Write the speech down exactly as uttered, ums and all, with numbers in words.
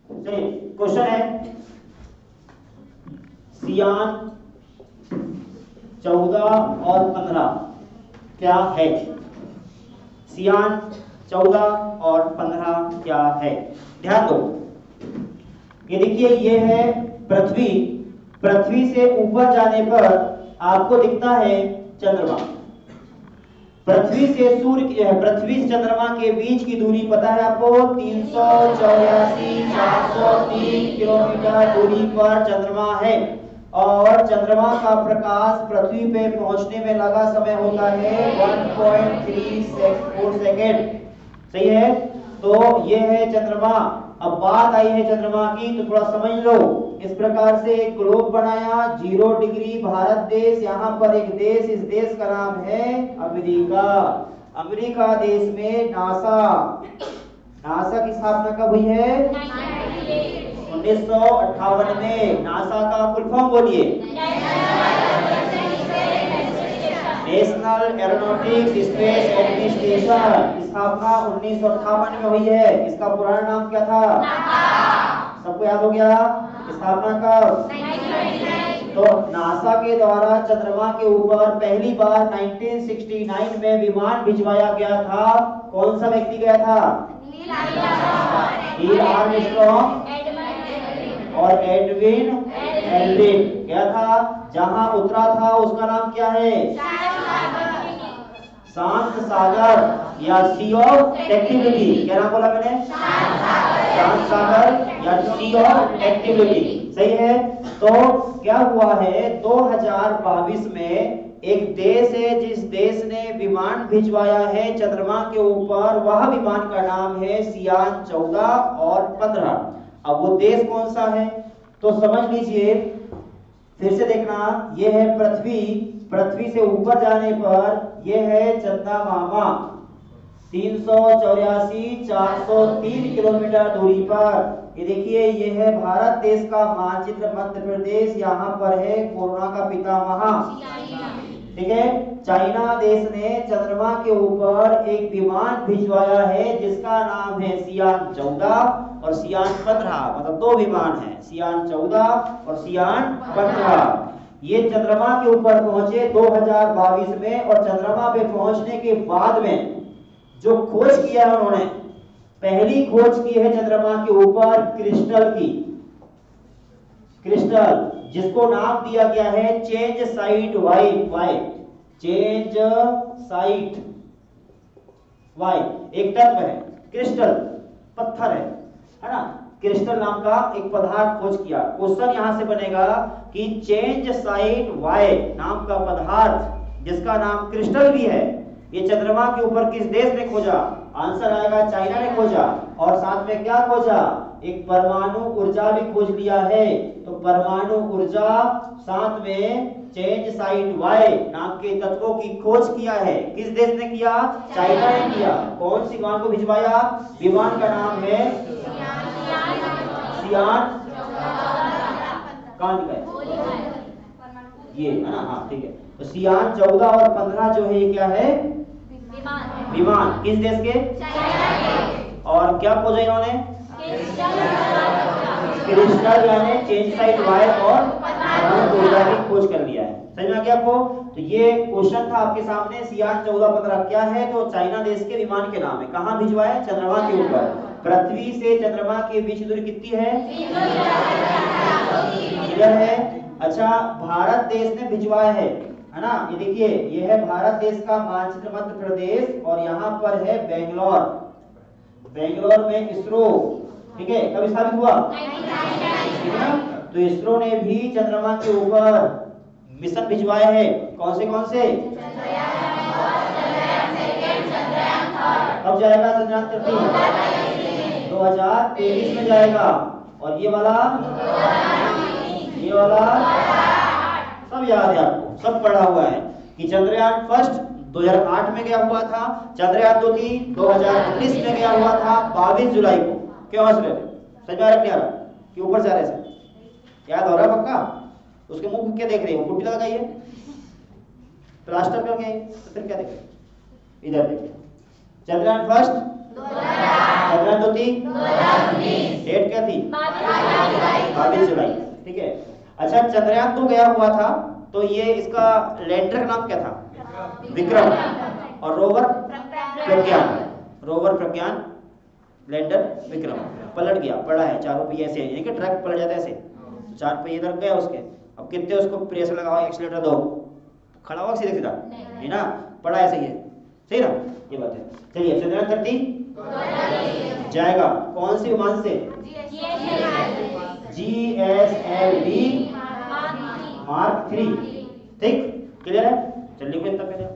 चलिए क्वेश्चन है सियान चौदह और पंद्रह क्या है? सियान चौदह और पंद्रह क्या है? ध्यान दो, ये देखिए ये है पृथ्वी। पृथ्वी से ऊपर जाने पर आपको दिखता है चंद्रमा। पृथ्वी से सूर्य पृथ्वी से चंद्रमा के बीच की दूरी पता है आपको? तीन सौ चौरासी चार सौ तीन किलोमीटर दूरी पर चंद्रमा है और चंद्रमा का प्रकाश पृथ्वी पे पहुंचने में लगा समय होता है एक पॉइंट तीन फोर सेकेंड। सही है? तो ये है चंद्रमा। अब बात आई है चंद्रमा की, तो थोड़ा समझ लो। इस प्रकार से एक ग्लोब बनाया, जीरो डिग्री भारत देश, यहाँ पर एक देश, इस देश का नाम है अमेरिका। अमेरिका देश में नासा नासा की स्थापना कब हुई है? उन्नीस सौ अट्ठावन में। नासा का फुल फॉर्म बोलिए। National aeronautics space administration. स्थापना उन्नीस सौ अट्ठावन में हुई है। इसका पुराना नाम क्या था? सबको याद हो गया? स्थापना कब? तो नासा के द्वारा चंद्रमा के ऊपर पहली बार उन्नीस सौ उनहत्तर में विमान भिजवाया गया था। कौन सा व्यक्ति गया था? नील आर्मस्ट्रॉन्ग और एडविन एल्ड्रिन गया था। जहां उतरा था उसका नाम क्या है? शांत सागर या सी ऑफ एक्टिविटी। क्या नाम बोला मैंने? शांत सागर या सी ऑफ एक्टिविटी। सही है? तो क्या हुआ है, दो हज़ार बाईस में एक देश है जिस देश ने विमान भिजवाया है चंद्रमा के ऊपर। वह विमान का नाम है सियान चौदह और पंद्रह। अब वो देश कौन सा है तो समझ लीजिए, फिर से देखना। ये है पृथ्वी। पृथ्वी से ऊपर जाने पर ये है चंदा मामा, तीन सौ चौरासी चार सौ तीन किलोमीटर दूरी पर। ये देखिए ये है भारत देश का मानचित्र, मध्य प्रदेश। यहाँ पर है कोरोना का पितामह। ठीक है? चाइना देश ने चंद्रमा के ऊपर एक विमान भिजवाया है जिसका नाम है सियान चौदह और सियान पंद्रह। मतलब दो विमान हैं, सियान चौदह और सियान पंद्रह। ये चंद्रमा के ऊपर पहुंचे दो हज़ार बाईस में और चंद्रमा पे पहुंचने के बाद में जो खोज किया है उन्होंने, पहली खोज की है चंद्रमा के ऊपर क्रिस्टल की। क्रिस्टल जिसको नाम दिया गया है चेंज साइट वाई वाई चेंज साइट वाई। एक तत्व है क्रिस्टल, पत्थर है, है ना? क्रिस्टल नाम का एक पदार्थ खोज किया। क्वेश्चन यहां से बनेगा कि चेंज साइट वाई नाम का पदार्थ जिसका नाम क्रिस्टल भी है, ये चंद्रमा के ऊपर किस देश ने खोजा? आंसर आएगा चाइना ने खोजा। और साथ में क्या खोजा? एक परमाणु ऊर्जा भी खोज लिया है। तो परमाणु ऊर्जा साथ में चेंज साइट वाई नाम के तत्वों की खोज किया है। किस देश ने किया? चाइना ने किया। कौन सी विमान को भिजवाया? विमान का नाम है सियान। कहां लिखा है? ये है ना? हाँ ठीक है। तो सियान चौदह और पंद्रह जो है ये क्या है? विमान। विमान किस देश के? चाइना के। और क्या खोजा इन्होंने? क्रिस्टल यानी चेंज साइट वाई और परमाणु ऊर्जा की खोज कर लिया है। समझ में आ गया आपको? तो ये क्वेश्चन था आपके सामने, सियान चौदह पंद्रह क्या है? तो चाइना देश के विमान के नाम है। कहां भिजवाया? चंद्रमा के ऊपर। पृथ्वी से चंद्रमा के बीच दूरी कितनी है? इधर है। अच्छा, भारत देश ने भिजवाया है, है ना? ये देखिए ये है भारत देश का मानचित्र, मध्य प्रदेश, और यहाँ पर है बेंगलोर। बेंगलोर में इसरो, ठीक है, कब स्थापित हुआ? ठीक है? तो इसरो ने भी चंद्रमा के ऊपर मिशन भिजवाए हैं। कौन से कौन से? कब जाएगा चंद्रयान तीन? दो हज़ार तेईस में जाएगा। और ये वाला ये वाला सब याद है आपको, सब पढ़ा हुआ है कि चंद्रयान फर्स्ट दो हज़ार आठ में गया हुआ था, चंद्रयान दो तीन दो हज़ार उन्नीस में गया हुआ था बाईस जुलाई को। क्यों हंस रहे? सच में आ रहा कि ऊपर जा रहे से? याद हो रहा पक्का? उसके मुंह को क्या देख रहे हो? पुट्टी लगाइए, प्लास्टर करके, तो फिर क्या देख रहे? इधर देखिए, चंद्रयान फर्स्ट चंद्रयान दो तीन डेट क्या क्या थी? बाईस जुलाई। ठीक है। अच्छा, चंद्रयान दो गया हुआ था, तो ये इसका लैंडर का नाम क्या था? विक्रम। और rover Pragyan. Rover Pragyan, lander Vikram. पलट गया, पड़ा है, चारों पहिए ऐसे, यानी कि ट्रक पलट जाता है ऐसे, चार पहिए इधर गया उसके। अब कितने उसको प्रेशर लगाओ, एक्सीलरेटर दो, खड़ा हुआ सीधे सीधा, है ना, पड़ा ऐसे ही है, सही ना, ये बात है। चलिए, चंद्रयान धरती जाएगा कौन सी विमान से? G S L V mark three. ठीक, क्लियर है? चलिए, कोई इतना पहले